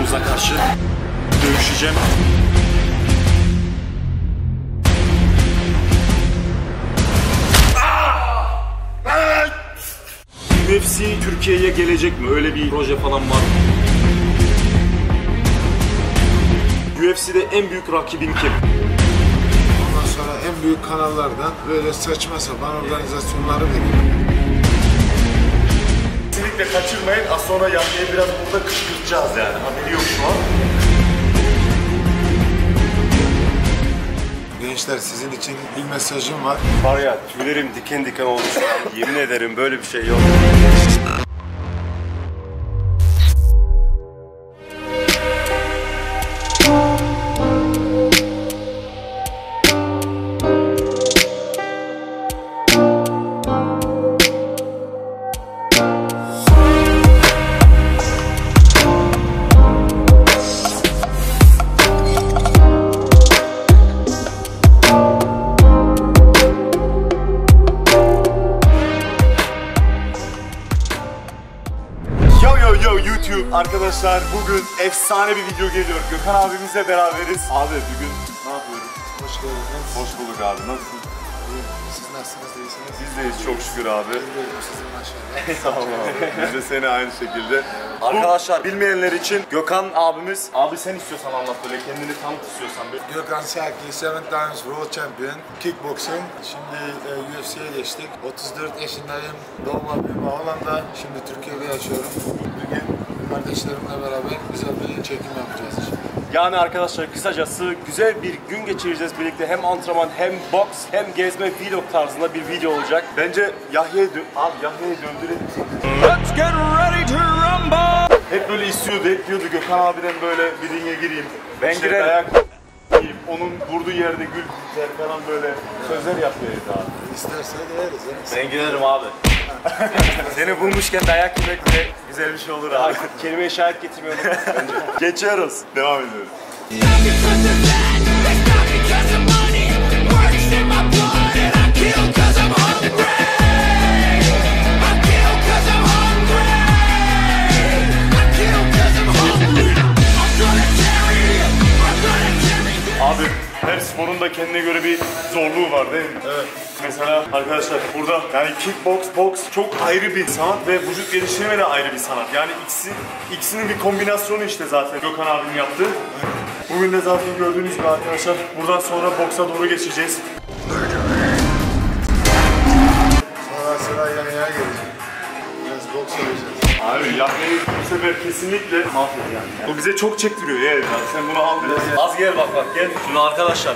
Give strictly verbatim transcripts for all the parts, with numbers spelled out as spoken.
Domuza karşı dövüşeceğim. U F C Türkiye'ye gelecek mi? Öyle bir proje falan var mı? U F C'de en büyük rakibin kim? Ondan sonra en büyük kanallardan böyle saçma sapan organizasyonları veriyor. Kesinlikle kaçırmayın. Az sonra Yahya'yı biraz burada kışkırtacağız yani. Haberi yok şu an. Gençler, sizin için bir mesajım var. Var ya, tüylerim diken diken oldu şu an. Yemin ederim böyle bir şey yok. Arkadaşlar bugün efsane bir video geliyor. Gökhan abimizle beraberiz. Abi bugün ne yapıyoruz? Hoş geldiniz. Hoş bulduk abi. Nasılsın? İyiyim. Siz nasılsınız? İyisiniz? Biz deyiz çok şükür abi. Bilmiyorum sizin maşallah. Sağ olun abi. Biz de seni aynı şekilde. Arkadaşlar bilmeyenler için Gökhan abimiz. Abi sen istiyorsan anlat böyle, kendini tanıt istiyorsan. Gökhan Şaki, seven times world champion, kickboxing. Şimdi e, U F C'ye geçtik. otuz dört yaşındayım. Doğma büyüme Hollanda. Şimdi Türkiye'de yaşıyorum. Bugün kardeşlerimle beraber güzel bir çekim yapacağız. Yani arkadaşlar kısacası güzel bir gün geçireceğiz birlikte. Hem antrenman hem boks hem gezme vlog tarzında bir video olacak. Bence Yahya'yı dö... Abi Yahya'yı döndürelim. Let's get ready to rumble. Hep böyle istiyordu, hep diyordu Gökhan abiden böyle bir ringe gireyim. Ben işte girerim. Dayak yiyeyim. Onun vurduğu yerde gül biter falan böyle sözler yapıyor abi. İsterse değeriz ya. Ben girerim abi. Seni bulmuşken dayak yemek de güzel bir şey olur abi. Kelime-i şahit getirmiyorum. Geçiyoruz. Devam ediyoruz. Abi her sporun da kendine göre bir zorluğu var değil mi? Evet. Mesela arkadaşlar burada yani kickbox, boks çok ayrı bir sanat ve vücut geliştirme de ayrı bir sanat. Yani ikisi, ikisinin bir kombinasyonu işte zaten Gökhan abinin yaptığı. Bugün de zaten gördüğünüz gibi arkadaşlar buradan sonra boksa doğru geçeceğiz. Sonra sıra Yahya'ya gelecek. Biraz boks yapacağız. Abi Yahya'yı bu sefer kesinlikle mahvedeceğim yani. O bize çok çektiriyor ya. Sen bunu al biraz. Az gel bak bak gel. Şunu arkadaşlar.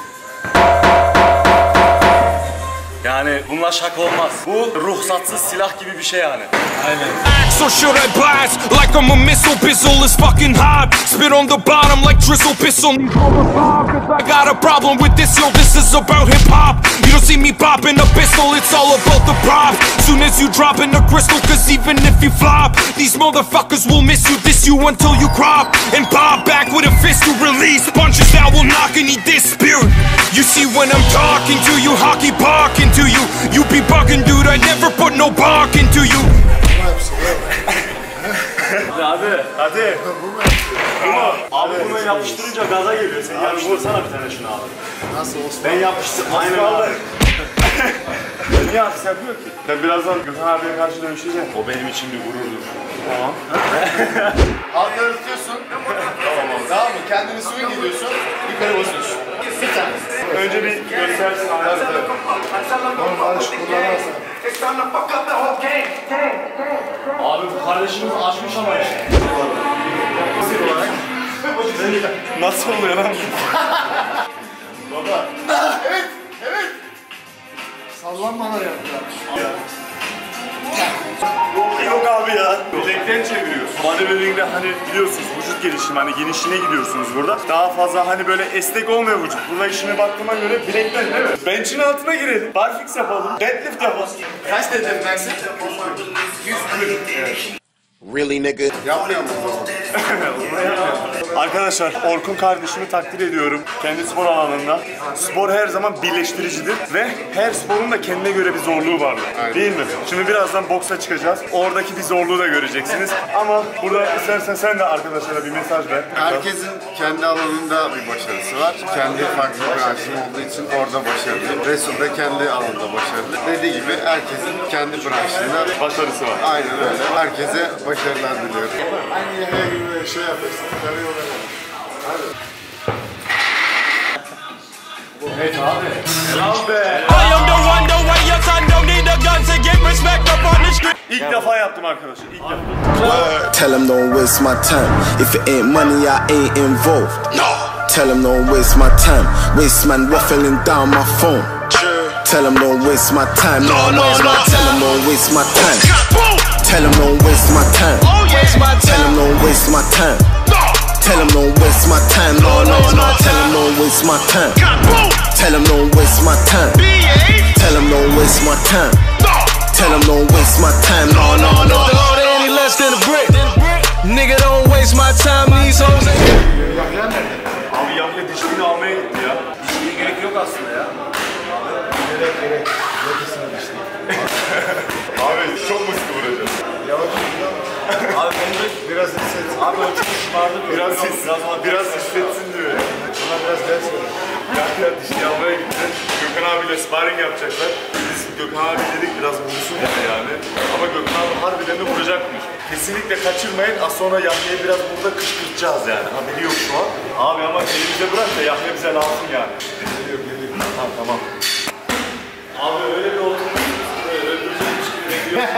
Yani bunlar şaka olmaz. Bu ruhsatsız silah gibi bir şey yani. Aynen. So should I blast like I'm a missile? Bizzle is fucking hot. Spit on the bottom like drizzle pistol. I got a problem with this, yo. This is about hip hop. You don't see me popping a pistol. It's all about the prop. Soon as you drop in the crystal, cause even if you flop, these motherfuckers will miss you, diss you until you crop. And pop back with a fist to release punches that will knock any this spirit. You see when I'm talking to you, hockey barking to you. You be bugging, dude. I never put no bark into you. Hadi, hadi. Ama abi bunu yapıştırınca gaza geliyor. Sen yapıştırsana bir tane şunu abi. Nasıl Osman? Ben yapıştım. Aynen abi. Niye abi sen yapıyor ki? Ben birazdan Gökhan abiye karşı dönüşeceğim. O benim için bir gururdur. Tamam. Altları tutuyorsun. Tamam abi. Tamam mı? Kendini swing ediyorsun. Yukarı basıyorsun. Bir tane. Önce bir göstersin abi. Evet, evet. Oğlum Barış kullanarsan. Abi bu kardeşimiz açmış ama ya. Nasıl oluyor lan? Baba. Evet. Evet. Sallanmalar yaptı. Yok abi ya. Bilekten çeviriyor. Bodybuilding'de hani biliyorsunuz vücut gelişimi hani genişliğine gidiyorsunuz burada. Daha fazla hani böyle esnek olmuyor vücut. Burada işime baktığıma göre bilekten değil mi? Bench'in altına girelim. Barfix yapalım. Deadlift yapalım. Kaç derecen dersin? yüz kırk. Really, nigga? Yapmıyor musun? Arkadaşlar Orkun kardeşimi takdir ediyorum. Kendi spor alanında. Spor her zaman birleştiricidir ve her sporun da kendine göre bir zorluğu vardır. Değil mi? Şimdi birazdan boksa çıkacağız. Oradaki bir zorluğu da göreceksiniz. Ama burada istersen sen de arkadaşlara bir mesaj ver. Herkesin kendi alanında bir başarısı var. Kendi farklı bir branşı olduğu için orada başarılı. Resul de kendi alanında başarılı. Dediği gibi herkesin kendi branşında Başarısı var. aynen öyle. Herkese başarılar diliyorum. Aynı Yahya gibi şey yapıyorsun. Karı yoluna. Bravo be. I am the one, the way your son don't need a gun to get respect up on the street. İlk defa yaptım arkadaşlar. İlk defa. Tell them don't waste my time. If it ain't money, I ain't involved. No. Tell them don't waste my time. Waste man waffling down my phone. Tell them don't waste my time. No, no, no. Tell them don't waste my time. Tell them don't waste my time. Tell them don't waste my time. Tell them don't waste my time. No, no, no. Tell them don't waste my time. Tell them don't waste my time. Tell them don't waste my time. Tell them don't waste my time. No, no, no. Hold any less than a brick. Nigga, don't waste my time. These hoes ain't. Yahya nerede? Abi Yahya dişliğini almaya gitti ya. Dişliğe gerek yok aslında ya. Gerek gerek. Yakısını dişli. Abi çok mu sıkı vuracağız? Yavaş gidiyor mu? Abi ben de Biraz hisset. Abi o çok şımardı. Biraz, his, biraz, biraz hissetsin diyor ya. Buna biraz ders ver. Yahya dişliği almaya gitti. Gökhan abiyle sparring yapacaklar. Biz Gökhan abi dedik biraz vursun yani. Ama Gökhan abi harbiden de vuracakmış. Kesinlikle kaçırmayın. Az sonra Yahya'yı biraz burada kışkırtacağız yani. Haberi yok şu an. Abi ama elimize bırak da Yahya bize lazım yani. Geliyor geliyor. Tamam tamam. Abi öyle bir oturmuşsunuz. Öldürecekmiş gibi bekliyorsun.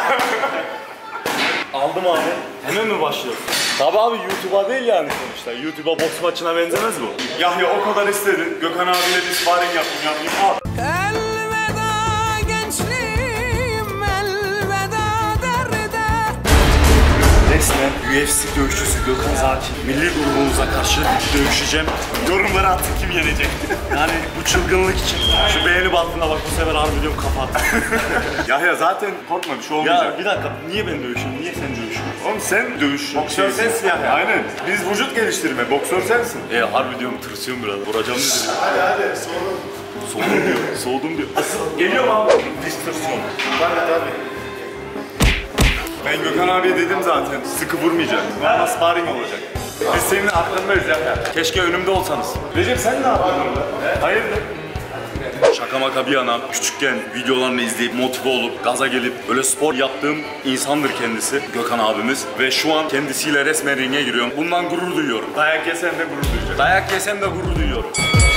Aldım abi. Hemen mi başlıyoruz? Tabii abi YouTube'a değil yani sonuçta. YouTube'a boks maçına benzemez bu. Yahya o kadar istedi. Gökhan abiyle bir sparring yaptım yapayım. Al. Elveda gençliğim, elveda derde. Resmen U F C dövüşçüsü Gökhan Zaki. Milli grubumuza karşı dövüşeceğim. Yorumlara atın kim yenecek. Yani bu çılgınlık için. Şu beğeni bandına bak bu sefer harbi diyorum kapat. Yahya zaten korkma bir şey olmayacak. Ya bir dakika niye ben dövüşüyorum? Niye sen dövüşüyorsun? Oğlum sen dövüş. Boksör sensin Yahya. Aynen. Biz vücut geliştirme. Boksör sensin. E harbi diyorum tırsıyorum biraz. Vuracağım dedim. Hadi hadi soğudum. Soğudum diyor. Soğudum diyor. Asıl geliyor mu abi? Biz tırsıyorum. Tabii tabii. Ben Gökhan abiye dedim zaten, sıkı vurmayacak. Normal sparring olacak. Biz senin arkandayız ya. Keşke önümde olsanız. Recep sen ne yapıyorsun orada? Hayırdır? Şaka maka bir yana, küçükken videolarını izleyip motive olup, gaza gelip böyle spor yaptığım insandır kendisi, Gökhan abimiz. Ve şu an kendisiyle resmen ringe giriyorum. Bundan gurur duyuyorum. Dayak yesem de gurur duyacağım. Dayak yesem de gurur duyuyorum.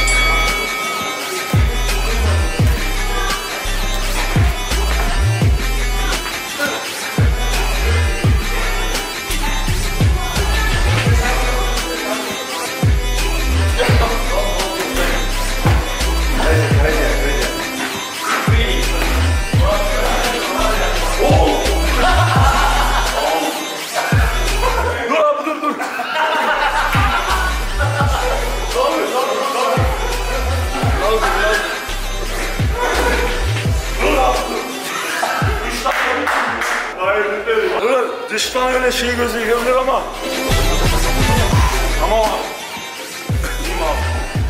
Dıştan öyle şey gözü görünür ama. Ama İyiyim abi.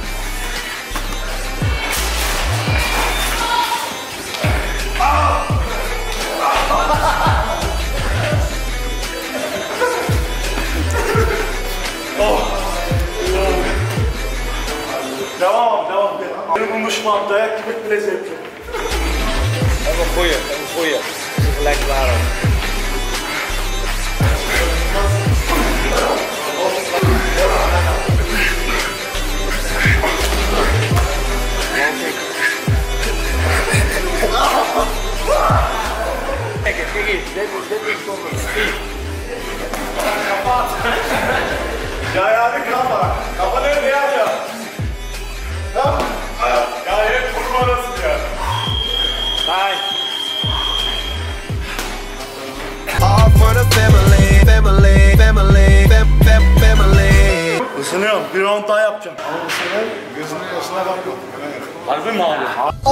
Oh. Devam, devam. Benim unuşmam, dayak yemek bile zevkli. Even goeie, even goeie. Even lekker klaar. Kijk eens, kijk eens. Dit is, dit is zonder. Ya yani kafa. Kafa nerede ya ya? Tamam. Ya hep kurma arasın ya. Bye. All for the family, family, family, fam, fam, family. Isınıyorum. Bir round daha yapacağım. Ama bu sefer gözünün yaşına bakın. Harbi mi abi?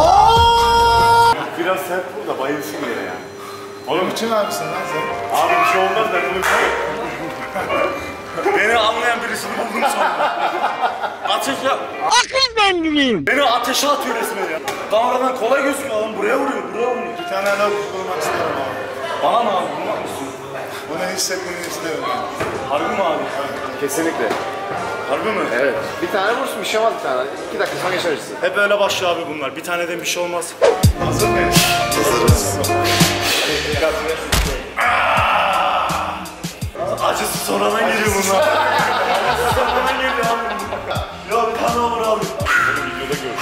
Biraz sert vur da bayılsın yere yani. Oğlum için abisin lan sen. Abi bir şey olmaz ben bunu Beni anlayan birisini buldum sonunda. Ateşe... Akıl benliğim. Beni ateşe atıyor resmen ya. Kameradan kolay gözüküyor adam, buraya vuruyor, buraya vuruyor. Bir tane daha vurmak isterim abi. Bana mı abi, vurmak mı istiyorsun? Bunu hissetmeni isterim yani. Harbi mi abi? Kesinlikle. Harbi mi? Evet. Bir tane vursun, bir şey olmaz bir tane. İki dakika sonra geçeriz. Hep öyle başlıyor abi bunlar. Bir taneden bir şey olmaz. Hazır mıyız? Hazırız. Acısı sonradan geliyor bunlar. Acısı sonradan geliyor abi. Ya bir tane olur abi. Bunu videoda gör.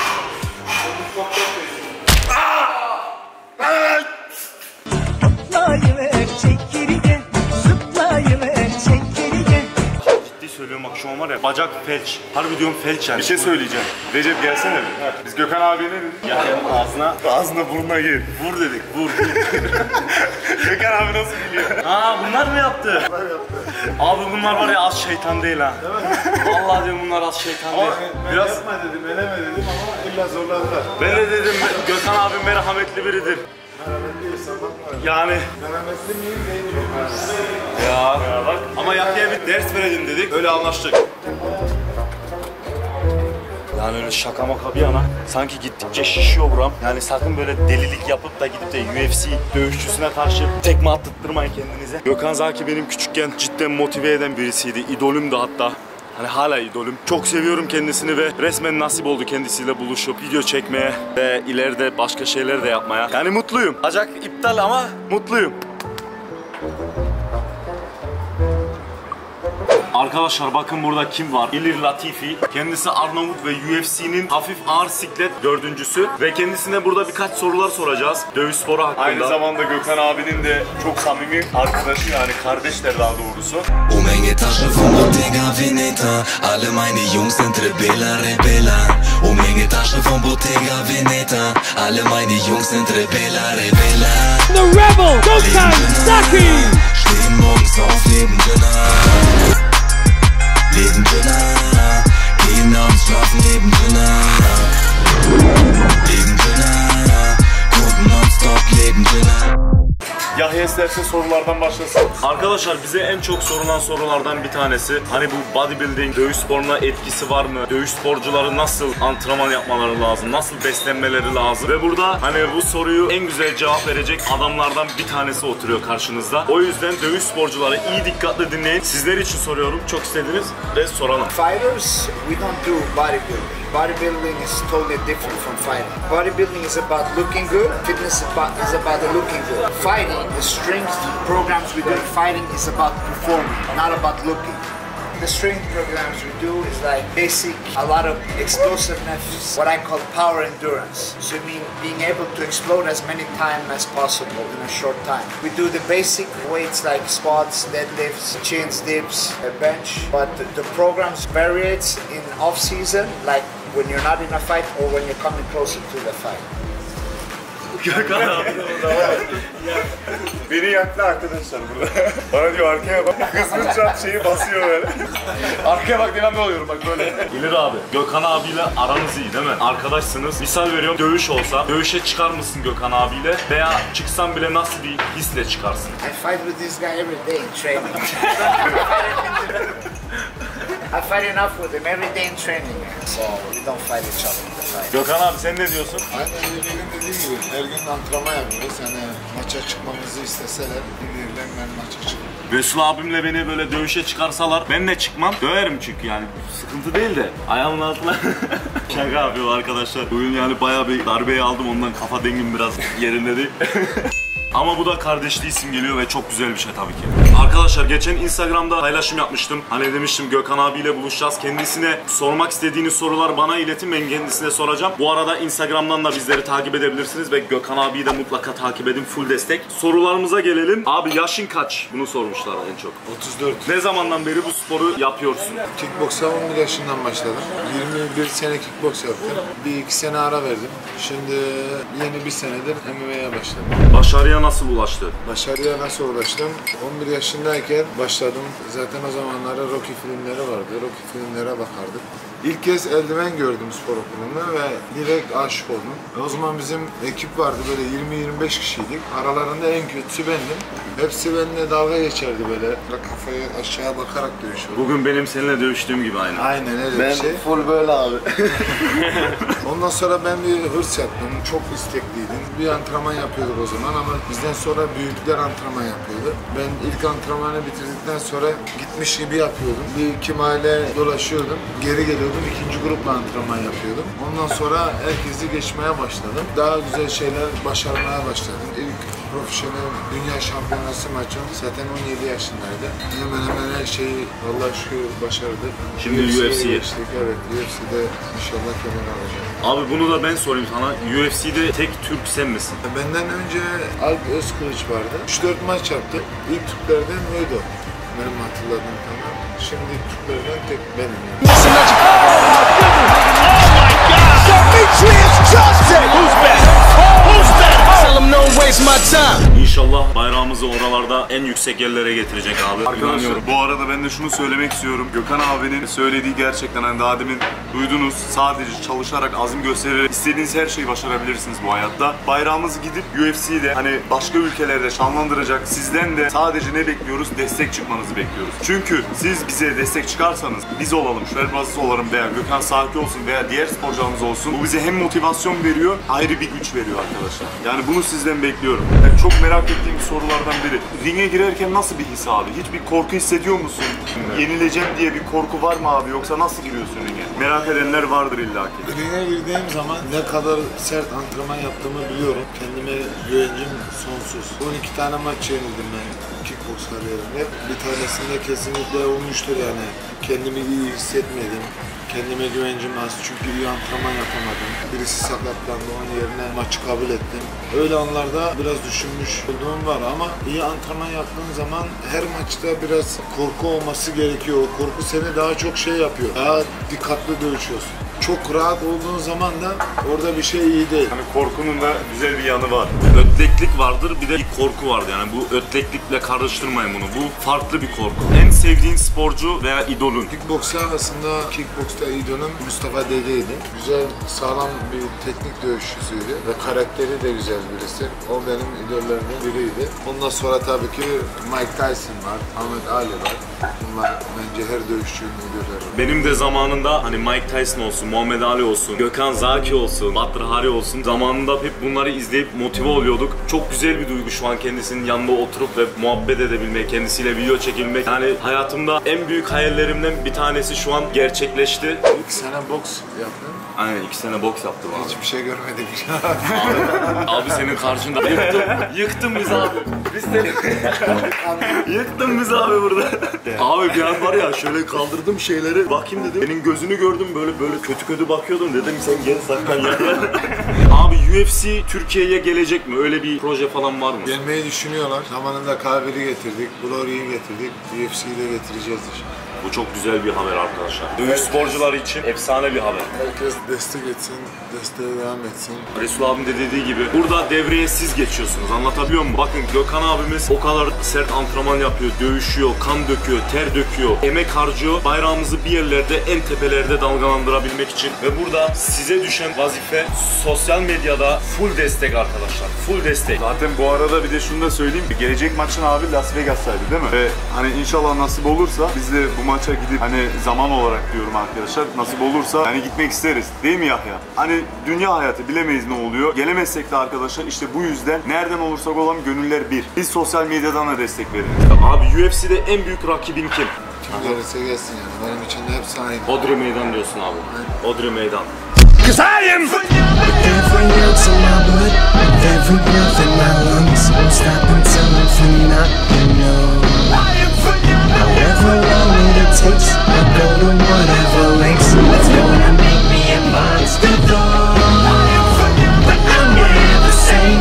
Zıplayıver çek geri gel, zıplayıver çek geri gel. Ciddi söylüyorum bak şu an var ya, bacak felç. Harbi diyorum felç yani. Bir şey söyleyeceğim. Recep gelsene bir. Biz Gökhan abiye ne dedik? Ya ağzına, ağzına burnuna gir. Vur dedik, vur. Gökhan abi nasıl biliyor? Aa bunlar mı yaptı? Bunlar yaptı. Abi bunlar var ya az şeytan değil ha. Vallahi diyorum bunlar az şeytan değil. Ben Biraz... yapma dedim, eleme dedim ama illa zorladılar. Ben de dedim Gökhan abim merhametli biridir. Merhametliysen bakma. Yani. Merhametli miyim değil miyim? Ya. Ya bak. Ama Yahya'ya bir ders verelim dedik. Öyle anlaştık. Yani öyle şaka maka bir yana sanki gittikçe şişiyor buram. Yani sakın böyle delilik yapıp da gidip de U F C dövüşçüsüne karşı tekme attırtmayın kendinize. Gökhan Zaki benim küçükken cidden motive eden birisiydi. İdolüm de hatta. Hani hala idolüm. Çok seviyorum kendisini ve resmen nasip oldu kendisiyle buluşup video çekmeye ve ileride başka şeyler de yapmaya. Yani mutluyum. Bacak iptal ama mutluyum. Arkadaşlar bakın burada kim var? Ilir Latifi. Kendisi Arnavut ve U F C'nin hafif ağır siklet dördüncüsü. Ve kendisine burada birkaç sorular soracağız. Dövüş sporu hakkında. Aynı zamanda Gökhan abinin de çok samimi arkadaşı, yani kardeşler daha doğrusu. O Menge Taschen von Bottega Veneta. Alle meine Jungs sind Rebella, Rebella. O Menge Taschen von Bottega Veneta. Alle meine Jungs sind Rebella, Rebella. The Rebel, Gökhan Zaki. Stehen morgens auf, leben dünner. Leben dünner, gehen abends schlafen, leben dünner. Leben dünner, gucken nonstop, leben dünner. Yahya isterse sorulardan başlasın. Arkadaşlar bize en çok sorulan sorulardan bir tanesi, hani bu bodybuilding dövüş sporuna etkisi var mı? Dövüş sporcuları nasıl antrenman yapmaları lazım? Nasıl beslenmeleri lazım? Ve burada hani bu soruyu en güzel cevap verecek adamlardan bir tanesi oturuyor karşınızda. O yüzden dövüş sporcuları iyi dikkatle dinleyin. Sizler için soruyorum. Çok istediniz ve soralım. Fighters, we don't do bodybuilding. Bodybuilding is totally different from fighting. Bodybuilding is about looking good. Fitness is about, is about the looking good. Fighting, the strength programs we do in fighting is about performing, not about looking. The strength programs we do is like basic, a lot of explosiveness, what I call power endurance. So I mean being able to explode as many times as possible in a short time. We do the basic weights like squats, deadlifts, chins, dips, a bench, but the programs varies in off season, like when you're not in a fight or when you're coming closer to the fight. Gökhan abi beni yaktı arkadaşlar burada. Bana diyor arkaya bak. Kızgınca şeyi basıyor böyle. Arkaya bak diye ben oluyorum bak böyle. İlir abi, Gökhan abiyle aranız iyi değil mi? Arkadaşsınız. Misal veriyorum, dövüş olsa dövüşe çıkar mısın Gökhan abiyle? Veya çıksan bile nasıl bir hisle çıkarsın? I fight with this guy every day in training. I fight enough with him every day in training, so we don't fight each other in the fight. Gökhan abi sen ne diyorsun? Aynen Ömer'in dediği gibi her gün antrenman yapıyoruz. Yani maça çıkmamızı isteseler birbirlerine ben maça çıkıyorum. Resul abimle beni böyle dövüşe çıkarsalar ben de çıkmam. Döverim çünkü yani sıkıntı değil de ayağımın altına şaka yapıyor arkadaşlar. Bugün yani bayağı bir darbeyi aldım, ondan kafa dengim biraz yerinde değil. Ama bu da kardeşliği simgeliyor ve çok güzel bir şey tabii ki. Arkadaşlar geçen Instagram'da paylaşım yapmıştım. Hani demiştim Gökhan abiyle buluşacağız. Kendisine sormak istediğiniz sorular bana iletin, ben kendisine soracağım. Bu arada Instagram'dan da bizleri takip edebilirsiniz ve Gökhan abiyi de mutlaka takip edin, full destek. Sorularımıza gelelim. Abi yaşın kaç? Bunu sormuşlar en çok. otuz dört. Ne zamandan beri bu sporu yapıyorsun? Kickboksa on bir yaşından başladım. yirmi bir sene kickboks yaptım. Bir iki sene ara verdim. Şimdi yeni bir senedir M M A'ye başladım. Başarıya nasıl ulaştı? Başarıya nasıl ulaştım? on bir yaşındayken başladım. Zaten o zamanlarda Rocky filmleri vardı. Rocky filmlere bakardık. İlk kez eldiven gördüm spor okulunda ve direkt aşık oldum. O zaman bizim ekip vardı, böyle yirmi yirmi beş kişiydik. Aralarında en kötüsü bendim. Hepsi benimle dalga geçerdi böyle. Kafayı aşağı bakarak dövüşüyordu. Bugün benim seninle dövüştüğüm gibi aynı. Aynen öyle Ben bir şey. full böyle abi. Ondan sonra ben bir hırs yaptım. Çok istekliydim. Bir antrenman yapıyorduk o zaman ama bizden sonra büyükler antrenman yapıyordu. Ben ilk antrenmanı bitirdikten sonra gitmiş gibi yapıyordum. Bir iki mahalle dolaşıyordum. Geri geliyordum. İkinci grupla antrenman yapıyordum. Ondan sonra herkesi geçmeye başladım. Daha güzel şeyler başarmaya başladım. İlk profesyonel dünya şampiyonası maçım zaten on yedi yaşındaydı. Hemen hemen her şeyi Allah'a şükür başardık. Şimdi U F C'ye geçtik. Evet, U F C'de inşallah kemer alacağım. Abi bunu da ben sorayım sana. U F C'de tek Türk sen misin? Benden önce Alp Özkılıç vardı. üç dört maç yaptı. İlk Türklerden oydu. Benim hatırladığım kadar. Şimdi Türklerden tek benim yani. İnşallah bayrağımızı oralarda en yüksek yerlere getirecek abi. Arkadaşlar bu arada ben de şunu söylemek istiyorum. Gökhan abinin söylediği gerçekten hani daha demin duydunuz. Sadece çalışarak, azim göstererek istediğiniz her şeyi başarabilirsiniz bu hayatta. Bayrağımızı gidip U F C'de hani başka ülkelerde şanlandıracak. Sizden de sadece ne bekliyoruz? Destek çıkmanızı bekliyoruz. Çünkü siz bize destek çıkarsanız biz olalım, Şuayb Aziz olalım veya Gökhan Saki olsun veya diğer sporcularımız olsun. Bu bize hem motivasyon veriyor, ayrı bir güç veriyor arkadaşlar. Yani bunu sizden bekliyorum. Yani çok merak ettiğim sorulardan biri. Ringe girerken nasıl bir his abi? Hiçbir korku hissediyor musun? Evet. Yenileceğim diye bir korku var mı abi? Yoksa nasıl giriyorsun ringe? Merak edenler vardır illaki. Ringe girdiğim zaman ne kadar sert antrenman yaptığımı biliyorum. Kendime güvencim sonsuz. on iki tane maç yenildim ben kickbox kariyerimde. Bir tanesinde kesinlikle olmuştur yani. Kendimi iyi hissetmedim. Kendime güvencim az çünkü iyi antrenman yapamadım. Birisi sakatlandı, onun yerine maçı kabul ettim. Öyle anlarda biraz düşünmüş olduğum var ama iyi antrenman yaptığın zaman her maçta biraz korku olması gerekiyor. O korku seni daha çok şey yapıyor. Daha dikkatli dövüşüyorsun. Çok rahat olduğun zaman da orada bir şey iyi değil. Hani korkunun da güzel bir yanı var. Ötleklik vardır, bir de bir korku vardır. Yani bu ötleklikle karıştırmayın bunu. Bu farklı bir korku. En sevdiğin sporcu veya idolun? Kickbox arasında kickboxta idolum Mustafa Dede'ydi. Güzel, sağlam bir teknik dövüşçüsüydü ve karakteri de güzel birisi. O benim idollerimden biriydi. Ondan sonra tabii ki Mike Tyson var, Ahmet Ali var. Bunlar bence her dövüşçünün idolleri. Benim de zamanında hani Mike Tyson olsun, Muhammed Ali olsun, Gökhan Zaki olsun, Batr Hari olsun. Zamanında hep bunları izleyip motive oluyorduk. Çok güzel bir duygu şu an kendisinin yanında oturup ve muhabbet edebilmek, kendisiyle video çekilmek. Yani hayatımda en büyük hayallerimden bir tanesi şu an gerçekleşti. İki sene boks yaptım. Aynen iki sene boks yaptım abi. Hiçbir şey görmedik. abi, abi senin karşında yıktım. Yıktın bizi abi. Biz seni yıktın bizi abi burada. Abi bir an var ya şöyle kaldırdım şeyleri. Bakayım dedim. Senin gözünü gördüm böyle böyle kötü kötü bakıyordum dedim sen gel saklan ya. Abi U F C Türkiye'ye gelecek mi? Öyle bir proje falan var mı? Gelmeyi düşünüyorlar. Zamanında K bir'i getirdik, Glory'yi getirdik. U F C'yi de getireceğiz inşallah. Bu çok güzel bir haber arkadaşlar. Dövüş sporcuları için efsane bir haber. Herkes destek etsin, desteğe devam etsin. Resul abim de dediği gibi burada devreye siz geçiyorsunuz. Anlatabiliyor muyum? Bakın Gökhan abimiz o kadar sert antrenman yapıyor, dövüşüyor, kan döküyor, ter döküyor, emek harcıyor. Bayrağımızı bir yerlerde, en tepelerde dalgalandırabilmek için. Ve burada size düşen vazife sosyal medyada full destek arkadaşlar. Full destek. Zaten bu arada bir de şunu da söyleyeyim. Gelecek maçın abi Las Vegas'taydı değil mi? Ve hani inşallah nasip olursa biz de bu maça gidip hani zaman olarak diyorum arkadaşlar nasip olursa hani gitmek isteriz. Değil mi Yahya? Hani dünya hayatı bilemeyiz ne oluyor. Gelemezsek de arkadaşlar işte bu yüzden nereden olursak olalım gönüller bir. Biz sosyal medyadan da destek veririz. Abi U F C'de en büyük rakibin kim? Kim gelirse gelsin yani. Benim için de hepsi aynı. Odri Meydan diyorsun abi. Evet. Odri Meydan. Cause I am every ounce of my blood, every breath in my lungs, won't stop until I'm phenomenal. However long it takes, I'll go to whatever lengths. It's gonna make me a monster though, but I'm never the same.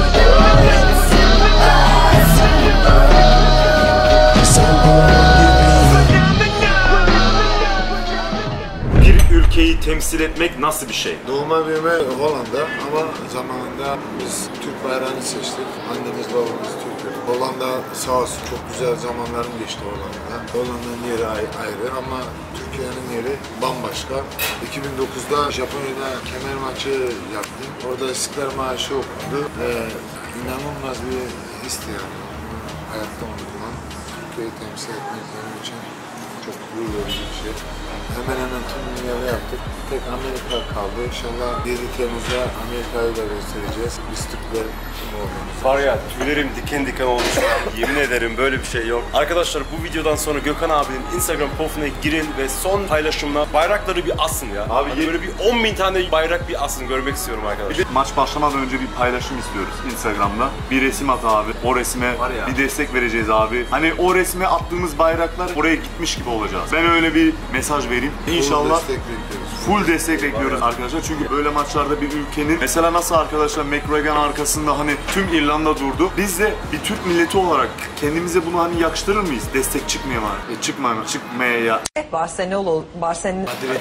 So who will you be? Bir ülkeyi temsil etmek nasıl bir şey? Doğma büyüme Hollanda ama zamanında biz Türk bayrağını seçtik. Annemiz babamız Türk. Hollanda sağ olsun çok güzel zamanlarım geçti Hollanda'da. Hollanda'nın yeri ayrı ama Türkiye'nin yeri bambaşka. iki bin dokuzda Japonya'da kemer maçı yaptım. Orada İstiklal Marşı okundu ve inanılmaz bir histi yani. Hayatta unutmam. Türkiye'yi temsil etmek benim için çok gurur verici bir şey. Hemen hemen tüm dünyada yaptık. Tek Amerika kaldı. İnşallah yedi Temmuz'da Amerika'yı da göstereceğiz. Biz Türkler kim olduğumuz. Var ya, tüylerim diken diken oldu şu an. Yemin ederim böyle bir şey yok. Arkadaşlar bu videodan sonra Gökhan abinin Instagram profiline girin ve son paylaşımına bayrakları bir asın ya. Abi hani böyle bir on bin tane bayrak bir asın, görmek istiyorum arkadaşlar. Maç başlamadan önce bir paylaşım istiyoruz Instagram'da. Bir resim at abi. O resme bir destek vereceğiz abi. Hani o resme attığımız bayraklar oraya gitmiş gibi olacağız. Ben öyle bir mesaj vereyim. İnşallah Full destek bekliyoruz. Full destek bekliyoruz arkadaşlar. Çünkü böyle maçlarda bir ülkenin mesela nasıl arkadaşlar McGregor'ın arkasında hani tüm İrlanda durdu. Biz de bir Türk milleti olarak kendimize bunu hani yakıştırır mıyız? Destek çıkmaya mı? E, çıkmaya çıkmaya ya. Barcelona, Barcelona. Madrid.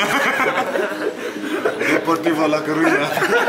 Deportivo La Coruña.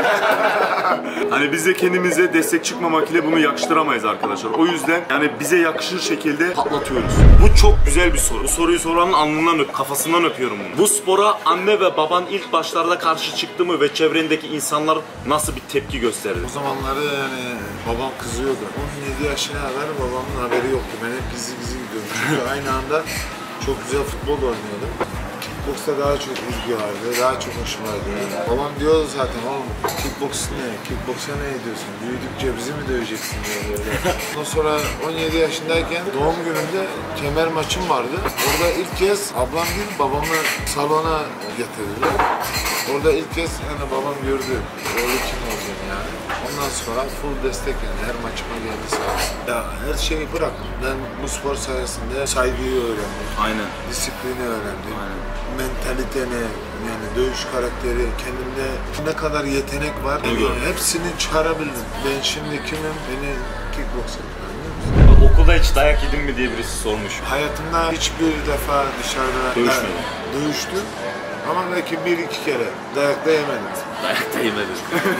Hani biz de kendimize destek çıkmamak ile bunu yakıştıramayız arkadaşlar. O yüzden yani bize yakışır şekilde patlatıyoruz. Bu çok güzel bir soru. Bu soruyu soranın alnından öp, kafasından öpüyorum bunu. Bu spora anne ve baban ilk başlarda karşı çıktı mı ve çevrendeki insanlar nasıl bir tepki gösterdi? O zamanları yani babam kızıyordu. on yedi yaşına kadar babamın haberi yoktu. Ben hep gizli gizli gidiyordum. Çünkü aynı anda çok güzel futbol oynuyordum. Kickbox'ta daha çok ilgi vardı, daha çok hoşuma gidiyor. Babam diyordu zaten, oğlum kickbox ne, kickbox'a ne ediyorsun, büyüdükçe bizi mi döveceksin diye böyle. Ondan sonra on yedi yaşındayken doğum günümde kemer maçım vardı. Orada ilk kez ablam değil, babamı salona getirdiler. Orada ilk kez yani babam gördü, oğlu kim olduğunu yani. Ondan sonra full destek yani, her maçıma geldi sağ olsun. Ya her şeyi bırak, ben bu spor sayesinde saygıyı öğrendim. Aynen. Disiplini öğrendim. Aynen. Mentaliteni, yani dövüş karakteri, kendimde ne kadar yetenek var, yani hepsini çıkarabildim. Ben şimdi kimim, beni kickbox yapıyorum. Okulda hiç dayak yedin mi diye birisi sormuş. Hayatımda hiçbir defa dışarıda dövüşmedim. Dövüştüm ama belki bir iki kere dayak da yemedim. Dayak da yemedim.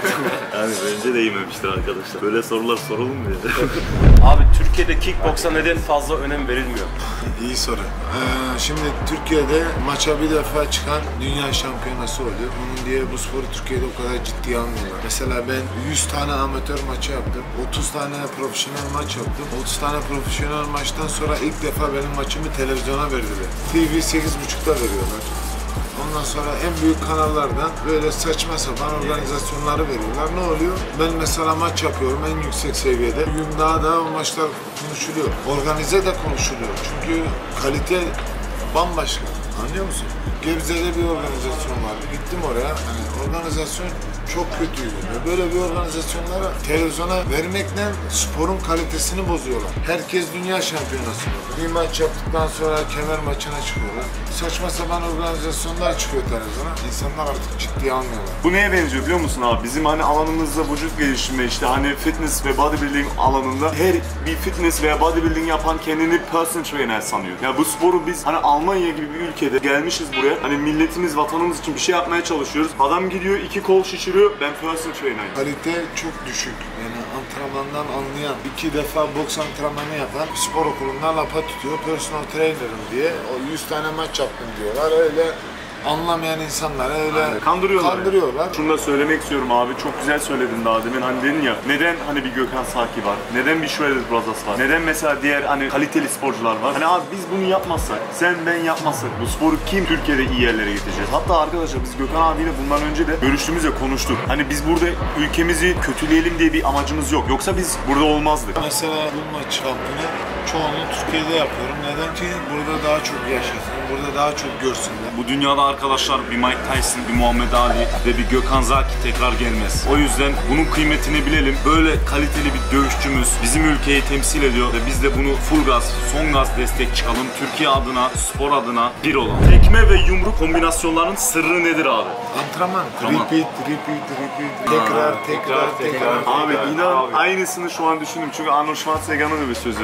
Yani bence de yememiştir arkadaşlar. Böyle sorular sorulur mu ya? Abi Türkiye'de kickboksa neden fazla önem verilmiyor? İyi soru. Ee, şimdi Türkiye'de maça bir defa çıkan dünya şampiyonası oluyor. Onun diye bu sporu Türkiye'de o kadar ciddiye almıyorlar. Mesela ben yüz tane amatör maçı yaptım. otuz tane profesyonel maç yaptım. otuz tane profesyonel maçtan sonra ilk defa benim maçımı televizyona verdiler. T V sekiz buçukta veriyorlar. Ondan sonra en büyük kanallardan böyle saçma sapan organizasyonları veriyorlar. Ne oluyor? Ben mesela maç yapıyorum en yüksek seviyede. Bugün daha da o maçlar konuşuluyor. Organize de konuşuluyor. Çünkü kalite bambaşka. Anlıyor musun? Gebze'de bir organizasyon vardı. Gittim oraya. Hani organizasyon çok kötüydü. Böyle bir organizasyonlara televizyona vermekle sporun kalitesini bozuyorlar. Herkes dünya şampiyonası. Bir maç yaptıktan sonra kemer maçına çıkıyorlar. Saçma sapan organizasyonlar çıkıyor televizyona. İnsanlar artık ciddiye almıyorlar. Bu neye benziyor biliyor musun abi? Bizim hani alanımızda vücut geliştirme işte hani fitness ve bodybuilding alanında her bir fitness veya bodybuilding yapan kendini personal trainer sanıyor. Ya bu sporu biz hani Almanya gibi bir ülkede gelmişiz buraya. Hani milletimiz, vatanımız için bir şey yapmaya çalışıyoruz. Adam gidiyor iki kol şişiriyor. Ben personal trainer'ım. Kalite çok düşük. Yani antrenmandan anlayan, iki defa boks antrenmanı yapan spor okulundan lapa tutuyor. Personal trainer'ım diye. O yüz tane maç yaptım diyorlar. Öyle anlamayan insanlara öyle yani kandırıyorlar. kandırıyorlar. Yani. Şunu da söylemek istiyorum abi. Çok güzel söyledin daha demin. Hani dedin ya neden hani bir Gökhan Saki var? Neden bir Shredded Brothers var? Neden mesela diğer hani kaliteli sporcular var? Hani abi biz bunu yapmazsak, sen ben yapmazsak bu sporu kim Türkiye'de iyi yerlere getireceğiz? Hatta arkadaşlar biz Gökhan abiyle bundan önce de görüştüğümüzde konuştuk. Hani biz burada ülkemizi kötüleyelim diye bir amacımız yok. Yoksa biz burada olmazdık. Mesela bu maç yaptığını çoğunu Türkiye'de yapıyorum. Neden ki burada daha çok yaşasın, burada daha çok görsünler. Bu dünyada arkadaşlar bir Mike Tyson, bir Muhammed Ali ve bir Gökhan Zaki tekrar gelmez. O yüzden bunun kıymetini bilelim. Böyle kaliteli bir dövüşçümüz bizim ülkeyi temsil ediyor ve biz de bunu full gaz, son gaz destek çıkalım. Türkiye adına, spor adına bir olalım. Tekme ve yumruk kombinasyonlarının sırrı nedir abi? Antrenman. Repeat, repeat, repeat. Tekrar, tekrar, tekrar. Abi inan aynısını şu an düşündüm çünkü Arnold Schwarzenegger'ın da bir sözü var. Arnold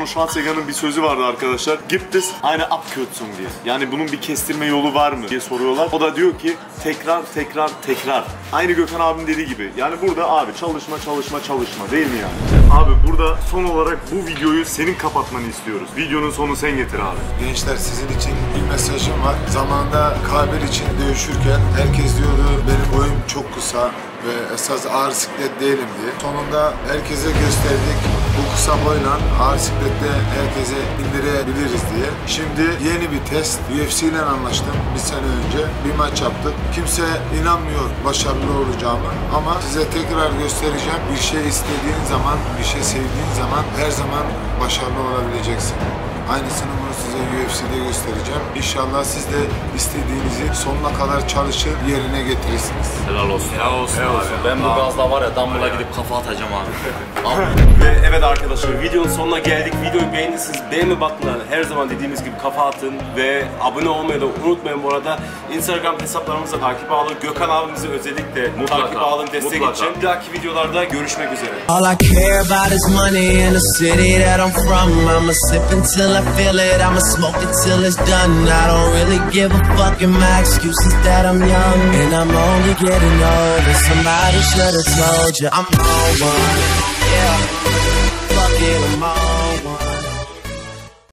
Arnold Schwarzenegger'ın bir sözü vardı arkadaşlar. Gibt es eine Abkürzung diye. Yani bunun bir kestirme yolu var mı diye soruyorlar. O da diyor ki tekrar tekrar tekrar. Aynı Gökhan abinin dediği gibi. Yani burada abi çalışma çalışma çalışma değil mi yani? Abi burada son olarak bu videoyu senin kapatmanı istiyoruz. Videonun sonunu sen getir abi. Gençler, sizin için bir mesajım var. Zamanında K bir için dövüşürken herkes diyordu benim boyum çok kısa ve esas ağır siklet değilim diye. Sonunda herkese gösterdik bu kısa boyla ağır siklette herkese indirebiliriz diye. Şimdi yeni bir test. U F C ile anlaştım bir sene önce. Bir maç yaptık. Kimse inanmıyor başarılı olacağımı ama size tekrar göstereceğim. Bir şey istediğin zaman, bir şey sevdiğin zaman her zaman başarılı olabileceksin. Aynısını bunu size U F C'de göstereceğim. İnşallah siz de istediğinizi sonuna kadar çalışır yerine getirirsiniz. Helal olsun. Helal olsun, Helal olsun. Ben bu gazla var ya Dumble'a gidip kafa atacağım abi. Ve evet arkadaşlar, videonun sonuna geldik. Videoyu beğendiyseniz beğenme butonuna her zaman dediğimiz gibi kafa atın ve abone olmayı da unutmayın. Bu arada Instagram hesaplarımızı takip alın. Gökhan abimizi özellikle mutlaka takip alın, destek mutlaka. için. Bir dahaki videolarda görüşmek üzere. All I care about is money in the city that I'm from. I'ma sip until I feel it, I'ma smoke it till it's done. I don't really give a fuck, and my excuse is that I'm young and I'm only getting older. Somebody should've told you I'm on one. Yeah, fuck it, I'm on